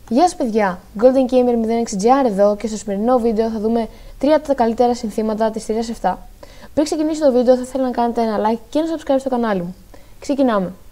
Γεια σας παιδιά, Golden Gamer 06GR εδώ και στο σημερινό βίντεο θα δούμε 3 από τα καλύτερα συνθήματα της σειράς 7. Πριν ξεκινήσει το βίντεο θα ήθελα να κάνετε ένα like και ένα subscribe στο κανάλι μου. Ξεκινάμε!